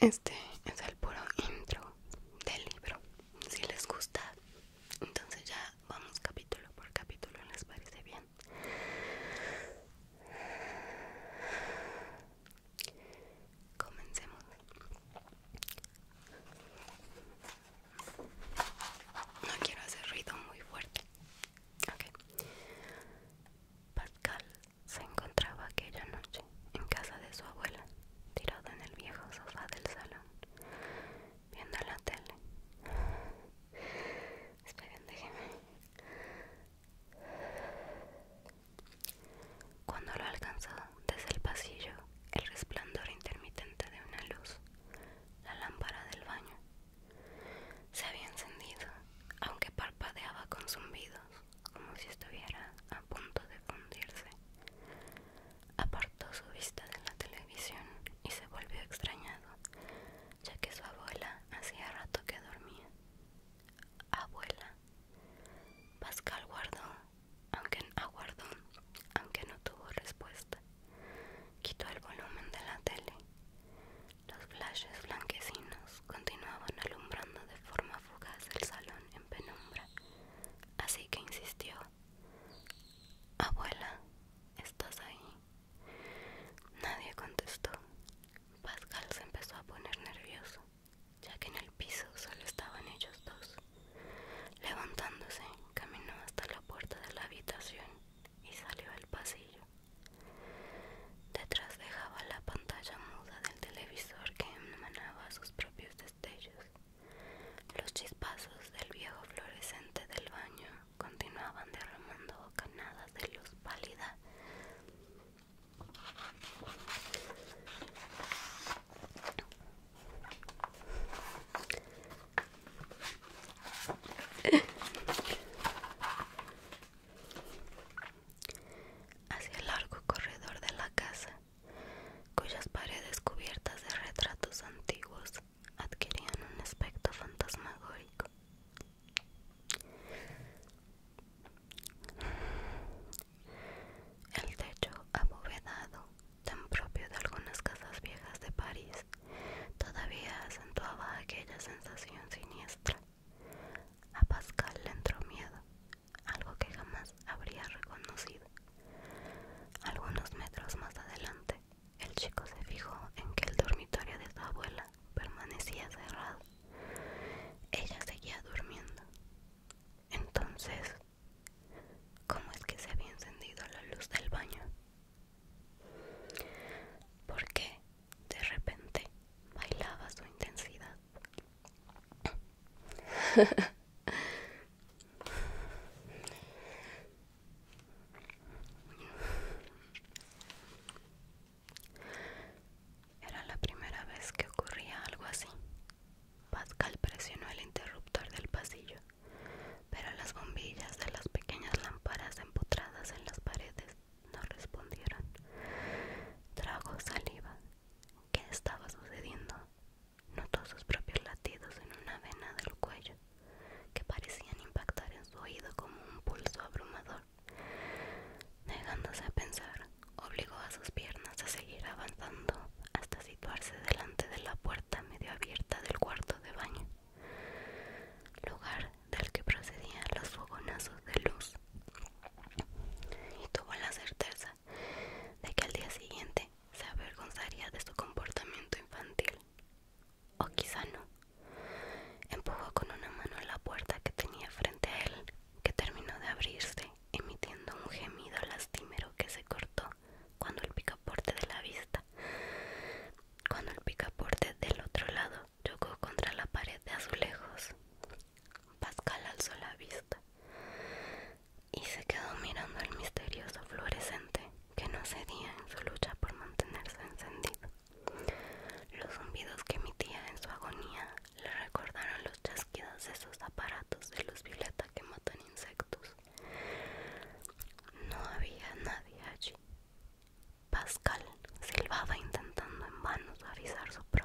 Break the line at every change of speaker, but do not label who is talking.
Este es el puro intro del libro. Si les gusta, entonces ya vamos capítulo por capítulo, ¿les parece bien? Comencemos. No quiero hacer ruido muy fuerte. Ok. Pascal se encontraba aquella noche en casa de su abuela, tirado en el viejo sofá del salón, viendo la tele. Esperen, déjenme. Cuando lo alcanzó desde el pasillo, el resplandor intermitente de una luz, la lámpara del baño, se había encendido, aunque parpadeaba con zumbidos, como si estuviera a punto de fundirse. Apartó su vista de la televisión y se volvió extrañado, ya que su abuela hacía rato que dormía. Abuela. Pascal aguardó, aunque no tuvo respuesta. Quitó el volumen de la tele. Los flashes blanquecinos continuaban alumbrando de forma fugaz el salón en penumbra, así que insistió: Abuela, ¿estás ahí? Nadie contestó. Pascal se empezó a poner nervioso, ya que en el piso solo estaban ellos dos. Levantándose, caminó hasta la puerta de la habitación y salió al pasillo. Detrás dejaba la pantalla muda del televisor que emanaba sus propios destellos. Los chispazos del viejo fluorescente del baño continuaban derramando bocanadas de luz pálida. Hacia el largo corredor de la casa, cuyas paredes cubiertas de retratos antiguos adquirían un aspecto fantasmagórico. El techo abovedado, tan propio de algunas casas viejas de París, todavía acentuaba aquella sensación siniestra. A Pascal le entró miedo, algo que jamás habría reconocido. Algunos metros más adelante, el chico se fijó en que el dormitorio de su abuela permanecía cerrado. Ella seguía durmiendo. Entonces, ¿cómo es que se había encendido la luz del baño? ¿Por qué de repente bailaba su intensidad? Era la primera vez que ocurría algo así. Pascal presionó el interruptor del pasillo, pero las bombillas de las pequeñas lámparas empotradas en las paredes no respondieron. Tragó saliva. ¿Qué estaba sucediendo? Notó sus propios latidos en una vena del cuello, que parecían impactar en su oído como un pulso abrumador. Negándose a pensar, obligó a sus piernas a seguir avanzando hasta situarse delante de la puerta medio abierta del cuarto de baño, lugar del que procedían los fogonazos de luz, y tuvo la certeza de que al día siguiente se avergonzaría de su comportamiento infantil. O quizá no. Empujó con una mano la puerta que tenía frente a él, que terminó de abrirse, emitiendo un gemido lastimero que se cortó cuando el picaporte del otro lado chocó contra la pared de azulejos. Pascal alzó la vista y se quedó mirando el misterioso fluorescente que no cedía en su lucha por mantenerse encendido. Los zumbidos que emitía en su agonía le recordaron los chasquidos de esos aparatos de luz violeta que matan insectos. No había nadie allí. Pascal silbaba intentando en vano suavizar su